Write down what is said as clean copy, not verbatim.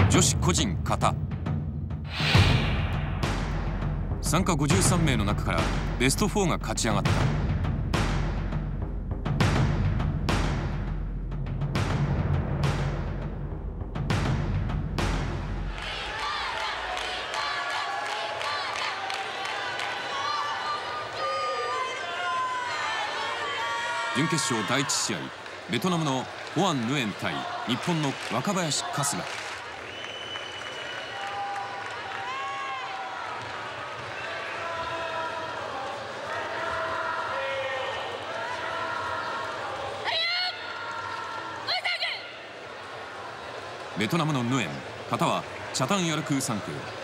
女子個人形。参加53名の中からベスト4が勝ち上がった。準決勝第1試合、ベトナムのホアン・ヌエン対日本の若林春日。ベトナムのヌエン、形はチャタンヤルクー3区。